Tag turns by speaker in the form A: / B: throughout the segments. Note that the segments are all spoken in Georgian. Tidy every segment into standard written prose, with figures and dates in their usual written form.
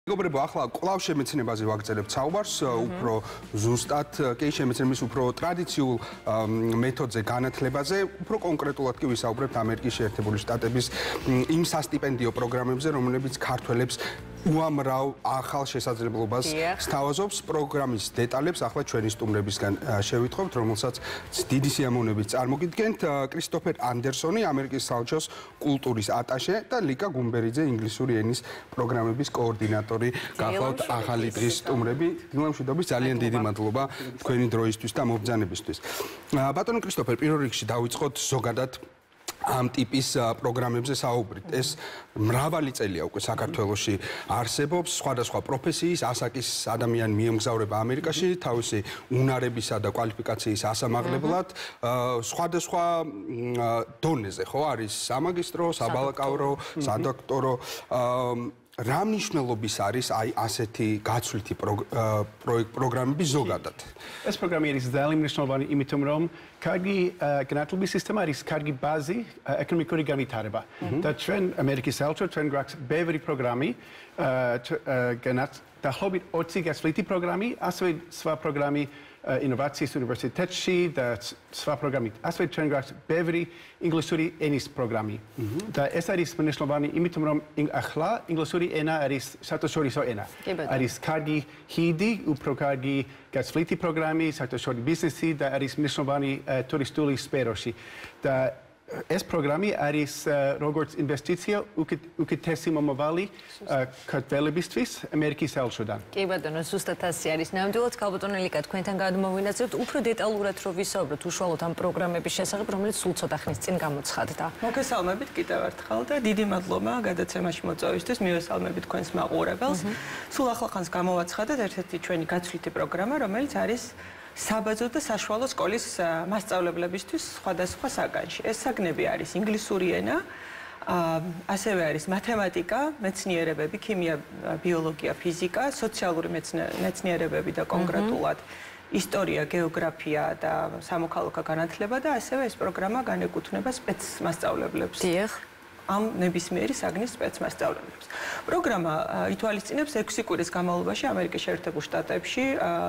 A: მეგობრებო, ახლა კვლავ შემეცნებაზე ვაგრძელებთ საუბარს, უფრო ზუსტად კი შემეცნების უფრო ტრადიციულ მეთოდზე, განათლებაზე, უფრო კონკრეტულად კი ვისაუბრებთ ამერიკის შეერთებული შტატების იმ სასტიპენდიო პროგრამებზე, რომლებიც ქართველებს უამრავ ახალ შესაძლებლობას სთავაზობს. პროგრამის დეტალებს ახლა ჩვენი სტუმრებისგან შევიტყობთ, რომელსაც დიდი სიამოვნებით წარმოგიდგენთ. კრისტოფერ ანდერსონი, ამერიკის საელჩოს კულტურის ატაშე და ლიკა გუმბერიძე, ინგლისური ენის პროგრამების კოორდინატორი. გახლავთ ახალი დღის სტუმრები. დილამშვიდობის, ძალიან დიდი მადლობა თქვენი დროისთვის და მობრძანებისთვის. ბატონო კრისტოფერ, პირველ რიგში დავიწყოთ ზოგადად ამ ტიპის პროგრამებზე საუბრით. ეს მრავალი წელია უკვე საქართველოში არსებობს, სხვადასხვა პროფესიის, ასაკის ადამიანი მიემგზავრება ამერიკაში, თავისი უნარებისა და კვალიფიკაციის ასამაღლებლად, სხვადასხვა დონეზე, ხო, არის სამაგისტრო, საბაკალავრო, სადოქტორო. რა მნიშვნელობის არის აი ასეთი გაცვლითი პროგრამები ზოგადად?
B: ეს პროგრამი არის ძალიან მნიშვნელოვანი, იმიტომ რომ კარგი განათლების სისტემა არის კარგი ბაზი ეკონომიკური განვითარება. და ჩვენ ამერიკის საელჩო ჩვენ გვაქვს ბევრი პროგრამი, დაახლოებით 20 გაცვლითი პროგრამი, ასევე სხვა პროგრამი ინოვაციის უნივერსიტეტში და სხვა პროგრამით. ასევე ჩვენ გვაქვს ბევრი ინგლისური ენის პროგრამი. და ეს არის მნიშვნელოვანი, იმიტომ რომ ახლა ინგლისური ენა არის საერთაშორისო ენა. არის კარგი ჰიდი, უფრო კარგი გაცვლითი პროგრამი, საერთაშორისო ბიზნესი და არის მნიშვნელოვანი ტურისტული სფეროში. და ეს პროგრამი არის როგორც ინვესტიცია უკეთესი მომავალი ქართველებისთვის ამერიკის საელჩოდან.
C: კი ბატონო, ზუსტად ასე არის. ნამდვილად ქალბატონო ლიკა, თქვენთან გადმოვინაცებთ უფრო დეტალურად რომ ვისაუბროთ უშუალოდ ამ პროგრამების შესახებ, რომელიც სულ ცოტა ხნის წინ გამოცხადდა.
D: მოგესალმებით კიდევ ერთხელ და დიდი მადლობა გადაცემაში მოწვევისთვის, მივესალმებით თქვენს მაყურებელს. სულ ახლახანს გამოვაცხადეთ ერთ-ერთი ჩვენი გაცვლითი პროგრამა, რომელიც არის საბაზო და საშუალო სკოლის მასწავლებლებისთვის სხვადასხვა საგანში. ეს საგნები არის ინგლისური ენა, ასევე არის მათემატიკა, მეცნიერებები, ქიმია, ბიოლოგია, ფიზიკა, სოციალური მეცნიერებები და კონკრეტულად ისტორია, გეოგრაფია და სამოქალაქო განათლება და ასევე ეს პროგრამა განეკუთვნება სპეცმასწავლებლებს.
C: დიახ.
D: ამ ნებისმიერი საგნის სპეცმასწავლებლებს. პროგრამა ითვალისწინებს 6 კვირის განმავლობაში ამერიკის შეერთებულ შტატებში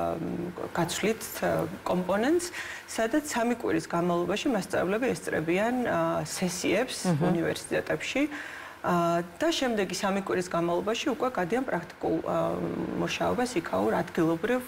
D: გაცვლით კომპონენტს, სადაც 3 კვირის განმავლობაში მასწავლებლები ესწრებიან სესიებს უნივერსიტეტებში და შემდეგი 3 კვირის განმავლობაში უკვე გადიან პრაქტიკულ მუშაობას იქაურ ადგილობრივ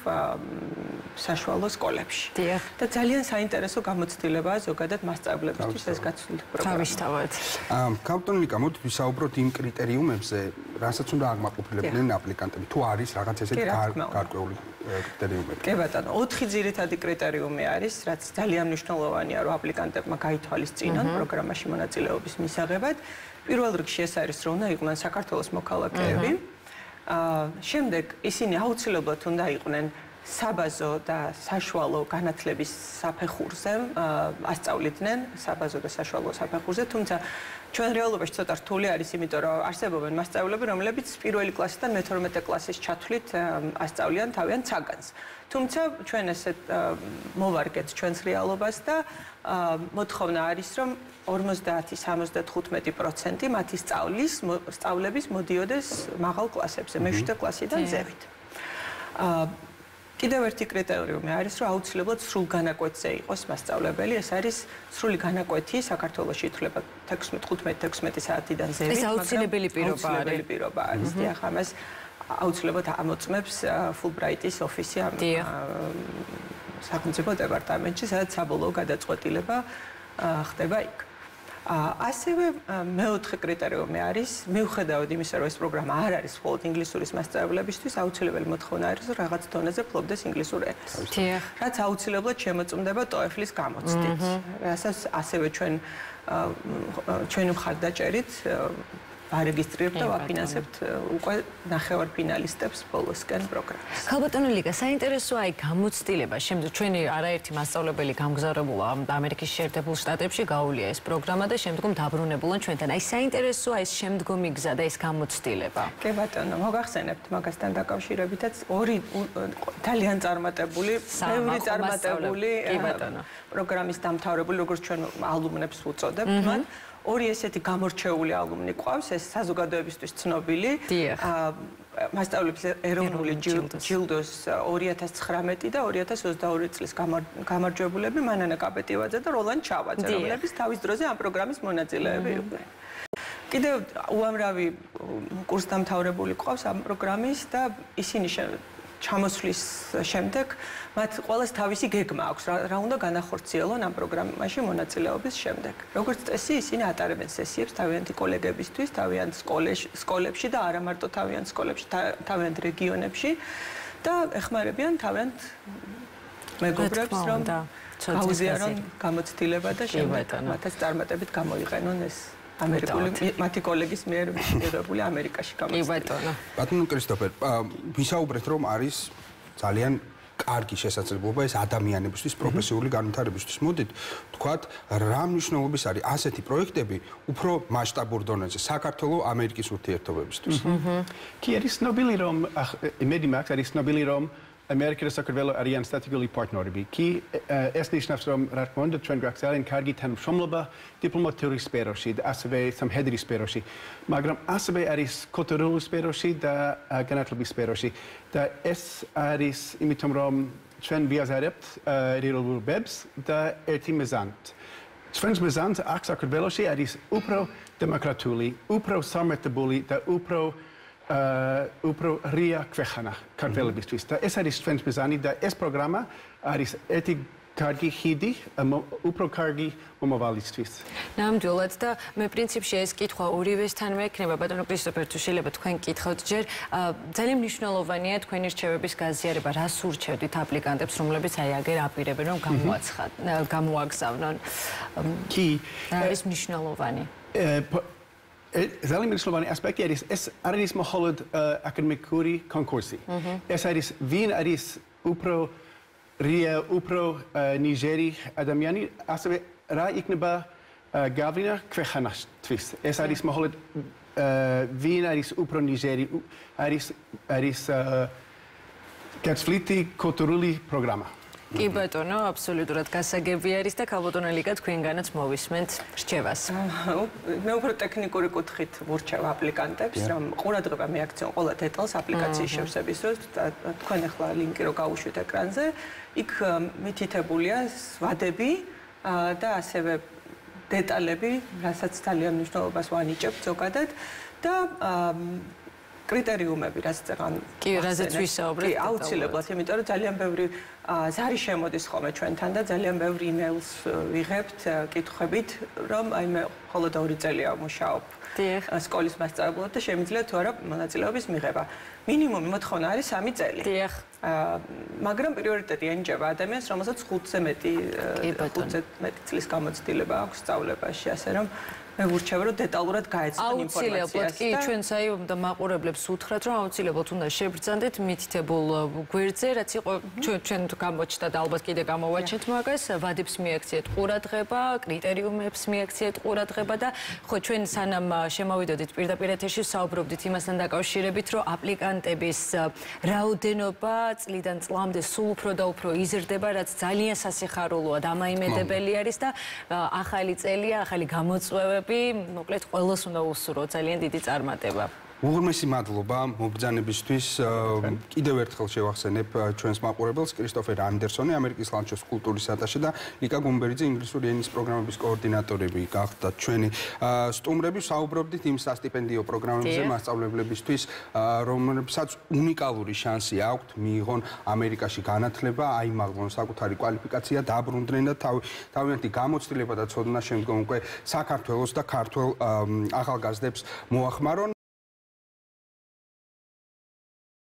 D: საშუალო სკოლებში. და ძალიან საინტერესო გამოცდილებაა ზოგადად მასწავლებლებისთვის ეს გაცვლითი პროგრამა.
C: თავისთავად.
A: ქალბატონო ლიკა, მოდით ვისაუბროთ იმ კრიტერიუმებზე, რასაც უნდა აღმაკმყოფილებდნენ აპლიკანტები. თუ არის რაღაც ესეთი გარკვეული კრიტერიუმები.
D: კი ბატონო, 4 ძირითადი კრიტერიუმი არის, რაც ძალიან მნიშვნელოვანია, რომ აპლიკანტებმა გაითვალისწინონ პროგრამაში მონაწილეობის მისაღებად. პირველ რიგში ეს არის, რომ უნდა იყვნენ საქართველოს მოქალაქეები. შემდეგ ისინი აუცილებლად უნდა იყვნენ საბაზო და საშუალო განათლების საფეხურზე, ასწავლიდნენ საბაზო და საშუალო საფეხურზე, თუმცა ჩვენ რეალობაში ცოტა რთული არის, იმიტომ რომ არსებობენ მასწავლებლები, რომლებიც პირველი კლასიდან მე-12 კლასის ჩათვლით ასწავლიან თავიანთ საგანს. თუმცა ჩვენ ესეთ მოვარგეთ ჩვენს რეალობას და მოთხოვნა არის, რომ 50-75% მათი სწავლების მოდიოდეს მაღალ კლასებზე, მე-7 კლასიდან ზევით. კიდევ ერთი კრიტერიუმი არის, რომ აუცილებლად სრულ განაკვეთზე იყოს მასწავლებელი. ეს არის სრული განაკვეთი, საქართველოში ითვლება 15-16 საათიდან ზევით,
C: ეს აუცილებელი
D: პირობა არის. დიახ, ამას აუცილებლად ამოწმებს ფულბრაიტის ოფისი სახელმწიფო დეპარტამენტში, სადაც საბოლოო გადაწყვეტილება ხდება იქ. ასევე მეოთხე კრიტერიუმი არის, მიუხედავად იმისა, რომ ეს პროგრამა არ არის მხოლოდ ინგლისურის მასწავლებლებისთვის, აუცილებელი მოთხოვნა არის, რომ რაღაც დონეზე ფლობდეს ინგლისურ ენას. რაც აუცილებლად შემოწმდება TOEFL-ის გამოცდით. რასაც ასევე ჩვენი მხარდაჭერით ვარეგისტრირებთ და ვაფინანსებთ უკვე ნახევარფინალისტებს ბოლოსკენ პროგრამას.
C: ქალბატონო ლიკა, საინტერესოა აი გამოცდილება. შემდეგ ჩვენი არაერთი მასწავლებელი გამგზავრებულა ამერიკის შეერთებულ შტატებში, გაუვლია ეს პროგრამა და შემდგომ დაბრუნებულან ჩვენთან. აი საინტერესოა ეს შემდგომი გზა და ეს გამოცდილება.
D: კი ბატონო, მოგახსენებთ მაგასთან დაკავშირებითაც ორი ძალიან წარმატებული, ბევრი წარმატებული პროგრამის დამთავრებული, როგორც ჩვენ ალუმნებს უწოდებთ მათ. ორი ესეთი გამორჩეული ალუმნი ყავს, ეს საზოგადოებისთვის ცნობილი. მასწავლებლის ეროვნული ჯილდოს 2019 და 2022 წლის გამარჯვებულები მანანა კაპეტივაძე და როლან ჩავაძე, რომლებიც თავის დროზე ამ პროგრამის მონაწილეები იყვნენ. კიდევ უამრავი კურსდამთავრებული ყავს ამ პროგრამის და ისინი ჩამოსვლის შემდეგ მათ ყველას თავისი გეგმა აქვს, რა უნდა განახორციელონ ამ პროგრამაში მონაწილეობის შემდეგ. როგორც წესი, ისინი ატარებენ სესიებს თავიანთი კოლეგებისთვის, თავიანთ სკოლებში და არა მარტო თავიანთ სკოლებში, თავიანთ რეგიონებში და ეხმარებიან თავიანთ მეგობრებს, რომ გაუზიარონ გამოცდილება და შემდეგ მათაც წარმატებით გამოიყენონ ეს ამერიკული მათი კოლეგის მიერ მიღებული ამერიკაში გამოცდილება.
A: ბატონო კრისტოფერ, ვისაუბრეთ რომ არის ძალიან კარგი შესაძლებლობა ეს ადამიანებისთვის პროფესიული განვითარებისთვის. მოდით ვთქვათ, რა მნიშვნელობის არის ასეთი პროექტები უფრო მასშტაბურ დონეზე საქართველოს ამერიკის ურთიერთობებისთვის.
B: კი არის ცნობილი რომ იმედი მაქვს არის ცნობილი რომ ამერიკა და საქართველოს არიან სტატიგული პარტნიორები. კი ეს ნიშნავს რომ რა თქმა უნდა ჩვენ გვაქვს ძალიან კარგი თანამშრომლობა დიპლომატიური სფეროში და ასევე სამხედრო სფეროში, მაგრამ ასევე არის კულტურული სფეროში და განათლების სფეროში და ეს არის იმიტომ რომ ჩვენ ვიაზრებთ რეალურობებს და ერთი მიზანით. ჩვენს მიზანს აქ საქართველოში არის უფრო დემოკრატიული, უფრო სამართლიანი და უფრო რია ქვეყანა ქართველებისთვის და ეს არის ჩვენს მიზანი და ეს პროგრამა არის ერთი კარგი ხიდი უფრო კარგი მომავალისთვის.
C: ნამდვილად და მე პრინციპში ეს კითხვა ორივესთან მექნება, ბატონო კრისტოფერ, თუ შეიძლება თქვენ კითხავთ ჯერ, ძალიან მნიშვნელოვანია თქვენი რჩევების გაზიარება, რას ურჩევდით აპლიკანტებს, რომლებიც აი აგერ აპირებენ რომ გამოაგზავნონ.
B: კი,
C: არის მნიშვნელოვანი.
B: ძალიან მნიშვნელოვანი ასპექტი არის ეს არის მხოლოდ აკადემიკური კონკურსი. ეს არის ვინ არის უფრო რია, უფრო ნიჟერი ადამიანი, ასევე რა იქნება გავლენა ქვეყანასთვის. ეს არის მხოლოდ ვინ არის უფრო ნიჟერი, არის გაცვლითი კულტურული პროგრამა.
C: კი ბატონო, აბსოლუტურად გასაგები არის და ქალბატონო ლიკა თქვენგანაც მოვისმენთ რჩევას.
D: მე უფრო ტექნიკური კუთხით ვურჩევ აპლიკანტებს, რომ ყურადღება მიაქციონ ყველა დეტალს აპლიკაციის შევსების დროს. თქვენ ახლა ლინკი რო გავუშვით ეკრანზე, იქ მითითებულია ვადები და ასევე დეტალები, რასაც ძალიან მნიშვნელობას ვანიჭებთ ზოგადად და კრიტერიუმები, რაც წეგან
C: კი, რაზეც ვისაუბრეთ.
D: კი, აუცილებლად, იმიტომ რომ ძალიან ბევრი ზარი შემოდის ხოლმე ჩვენთან და ძალიან ბევრი იმეილს ვიღებთ კითხვებით, რომ აი მე მხოლოდ 2 წელია ვმუშაობ სკოლის მასწავლებლად და შემიძლია თუ არა მონაწილეობის მიღება. მინიმუმი მოთხოვნა არის 3 წელი.
C: დიახ.
D: მაგრამ პრიორიტეტი ენიჭება ადამიანს, რომელსაც 5-ზე მეტი წლის გამოცდილება აქვს სწავლებაში, ასე რომ მე ვურჩევ რომ დეტალურად გაეცნო ინფორმაციას.
C: აუცილებლად კი, ჩვენც აი და მაყურებლებს უთხრათ, რომ აუცილებლად უნდა შევბრძანდეთ მითითებულ გვერდზე, რაც იყო ჩვენ გამოჩნდა და ალბათ კიდე გამოვაჩენთ მაგას, ვადებს მიაქციეთ ყურადღება, კრიტერიუმებს მიაქციეთ ყურადღება და ხო ჩვენ სანამ შემოვიდოდით პირდაპირ ეთერში საუბრობდით იმასთან დაკავშირებით, რომ აპლიკანტების რაოდენობა წლიდან წლამდე სულ უფრო და უფრო იზრდება, რაც ძალიან სასიხარულოა, დამაიმედებელი არის და ახალი წელია, ახალი გამოწვევები მოკლედ ყველას უნდა უსურვო ძალიან დიდი წარმატება.
A: უღრმესი მადლობა მობრძანებისთვის. კიდევ ერთხელ შევახსენებ ჩვენს მაყურებელს კრისტოფერ ანდერსონი, ამერიკის საელჩოს კულტურის ატაშე და ლიკა გუმბერიძე, ინგლისური ენის პროგრამების კოორდინატორები გახდათ ჩვენი სტუმრები. საუბრობდით იმ სასტიპენდიო პროგრამებზე მასწავლებლებისთვის, რომლებსაც უნიკალური შანსი აქვთ მიიღონ ამერიკაში განათლება, აიმაღლონ საკუთარი კვალიფიკაცია, დაბრუნდნენ და თავიანთი გამოცდილება და ცოდნა შემდგომ უკვე საქართველოს და ქართველ ახალგაზრდებს მოახმარონ.